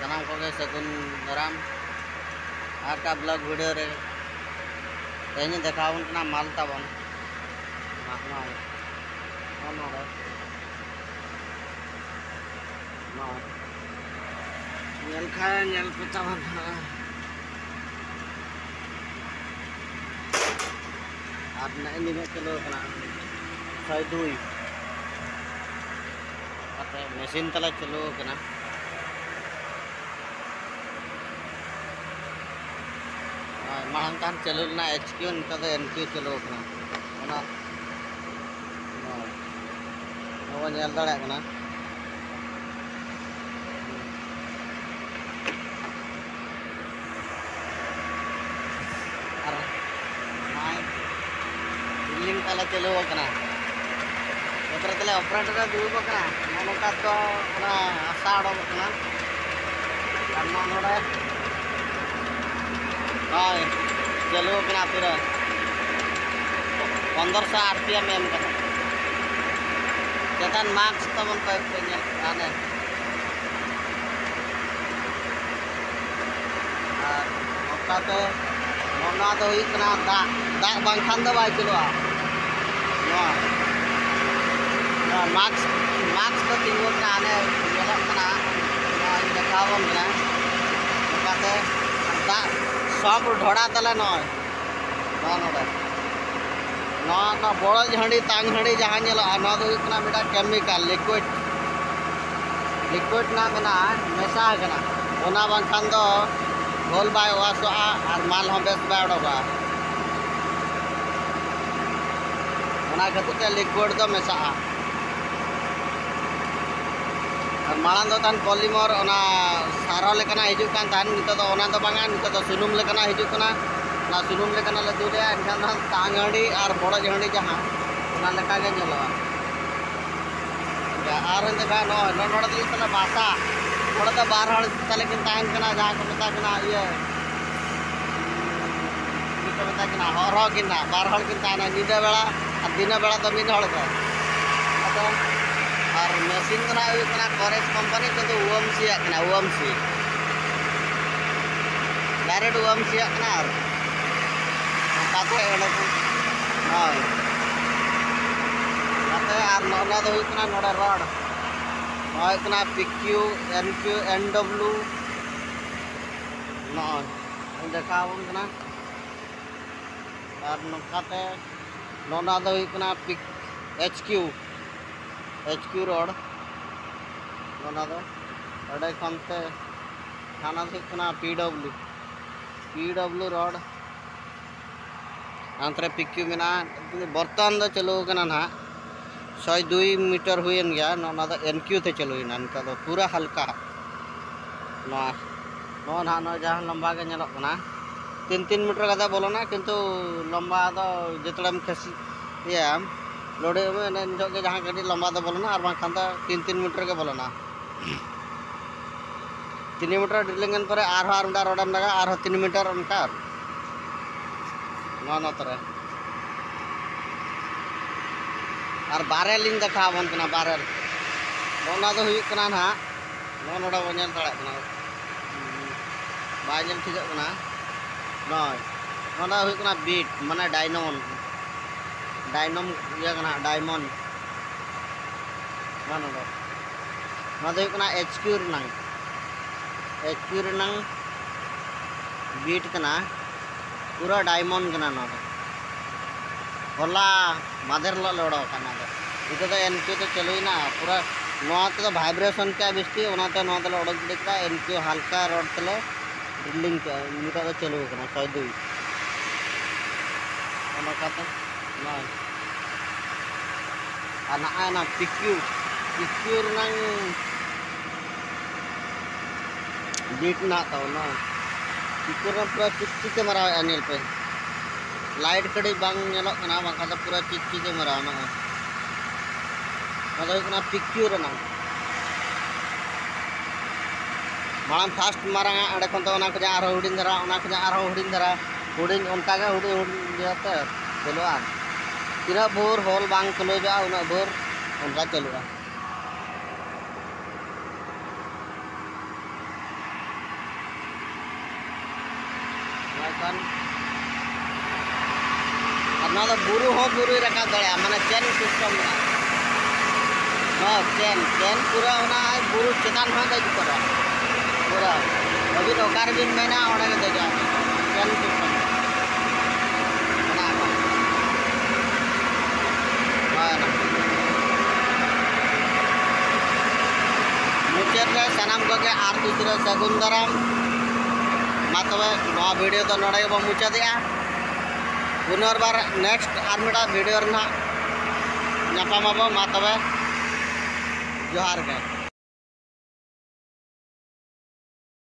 सामान को सगुन दाराम और का ब्लॉग वीडियो रे तेनी देखा माल ताबन और नी चलो दुई मेसिन तला चलो मांग चलो HQ नित NQ चलो दाड़ा बिल्डिंग तला चलो तले ऑपरेटर दुड़ब नौका तो आशा उड़ोना चलो पूरा 1500 RPM एम चेतान मार्क्स तमन पे नौकाते दाग बांखान दो बाय चलो मार्क्स तो तीन देखा नौकाते दाग सब ढोड़ा तले बड़ झाड़ी तांग झाड़ी जहाँ मिटा केमिकल लिक्विड ना मेसा बांखान दो घोल बाय वासोआ और माल हम बेस बाय उड़ोगा खातिर लिक्विड दो मेसा और मांग दो पॉलीमर सारो लेकना हिजुक कान तान नितो दो बांगा नितो दो सुनुम लेकना हिजुक कना ना सुनुम लेकना ले दुले एनखान तांग हांडी और बड़ हांडी जहाँ ओना लेका गे नेलोआ और देखा नोडे तले बासा थोड़ा तो बार हड़ तले किन ताहन कना जहाँ को मेता कना ये को मेता कना हर किना बार हड़ किन ताहना निदा बेला और दिन बेला तो मिन हड़ को और मेसिन तो कोरेज कंपनी किंतु UMC UMC डायरेक्ट UMC और नोडे रड PQ NQ NW देखा और नौकाते HQ रोड खनते थाना PW रोड अंतरे PQ में बर्तमान दो चलो ना 102 मीटर हुईन गया NQ ते चलो इनका तो पूरा हल्का जहाँ लंबा के नलोना 3 मीटर का बोलोना किंतु लंबा तो जितने खेसी ये लोडे में जहाँ कटी लंबा तो बोलोना और बाखान 3 मीटर के बोलोना 3 मीटर ड्रिलिंग पर रोडम लगा और 3 मीटर उनका नतरे और बारेल देखा बन बारेल ना नोडे बन दाड़ा बाय ठीक नोडे बीट माने डायमंड डायमंड HQ बीट पूरा डायमंड होला माधेर लड़ो इतना तो NQ तो चलुना पूरा तो भाइब्रेशन क्या बेस्ती उड़क गिड़ा NQ हल्का रोड तले ड्रिलिंग निता तो चलू 102 ना PQ बीट ना तो PQ पूरा चिक मराव नेल पे लाइट कड़ी बांग पूरा चिक मराव PQ मांग फास्ट मारांगा अड़े खन तो हुडिन धरा हुडिन धरा हुडिन उनका हुडिन चलुआ तीना भोर हॉल बांग क्लोजा उना भोर उनका चलुआ karena buru ho buru rakab dare mana chain system chain पूरा होना है buru चेतान हो दे पूरा पूरा अभी तो कार बिन महीना और दे जा chain system मुचाद रे सानाम को के आर दूसरे सगुन दाराम मा तबे नवा वीडियो तो नडे बो मुचादिया पुनर्बार नेक्स्ट आर मिटा वीडियो रना ᱧᱟᱯᱟᱢ ᱟᱵᱚ मा तबे जोहार के।